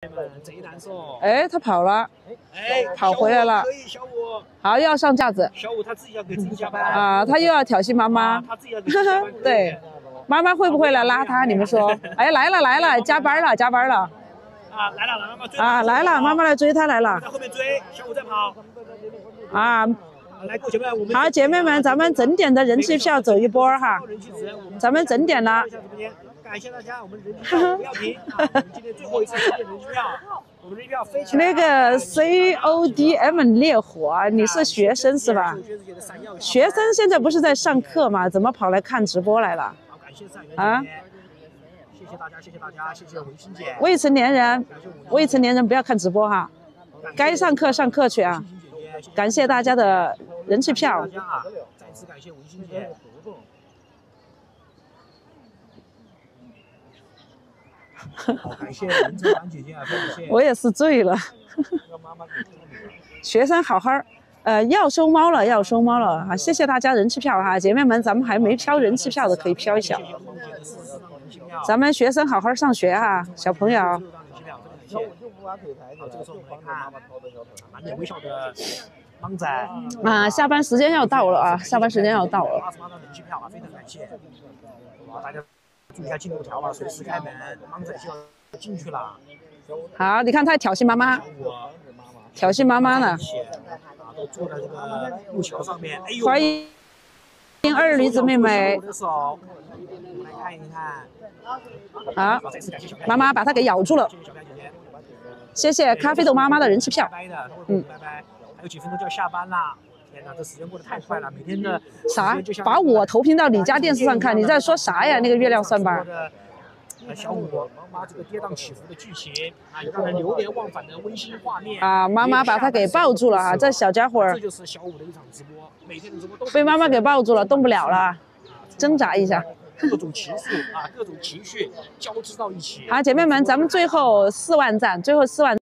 这一单说， 哎，他跑了， 哎， 跑回来了。 可以，小五， 好，又要上架子小五他自己要给自己加班啊，他又要挑衅妈妈。 他自己要给自己加班。 对，妈妈会不会来拉他？你们说？哎，来了来了，加班了加班了。 啊，来了，妈妈追。 啊，来了，妈妈来追他来了。 在后面追，小五在跑。 啊。 来，各位姐妹，我们好，姐妹们，咱们整点的人气票走一波哈，咱们整点了。 感谢大家，我们人气票不要停啊！我们今天最后一次整点人气票，我们人气票飞起来。 那个 CODM 烈火，你是学生是吧？学生现在不是在上课吗？怎么跑来看直播来了？ 好，感谢善缘啊！ 谢谢大家，谢谢大家，谢谢文心姐。 未成年人不要看直播哈，该上课上课去啊！感谢大家的人气票。 再次感谢文心姐。好，感谢文正兰姐姐啊，感谢。 我也是醉了。学生好好，要收猫了，要收猫了啊！谢谢大家人气票哈，姐妹们，咱们还没飘人气票的可以飘一下。咱们学生好好上学哈，小朋友。 好，这个时候我们来看满脸微笑的帮仔啊，下班时间要到了啊，下班时间要到了。 88张人气票啊，非常感谢。好，大家注意一下进度条啊，随时开门，帮仔就要进去了。 好，你看他挑衅妈妈，挑衅妈妈呢。 啊，都坐在这个路桥上面。哎呦， 欢迎二驴子妹妹。 我们来看一看。 好，妈妈把它给咬住了。谢谢咖啡豆妈妈的人气票。 拜拜，还有几分钟就要下班啦！天哪，这时间过得太快了，每天的啥？把我投屏到你家电视上看，你在说啥呀？那个月亮算盘。 小五妈妈这个跌宕起伏的剧情啊，有让人流连忘返的温馨画面啊！妈妈把他给抱住了啊！这小家伙， 这就是小五的一场直播，每天的直播都被妈妈给抱住了，动不了了，挣扎一下。 各种情愫啊，各种情绪交织到一起。 好，姐妹们，咱们最后4万赞，最后4万。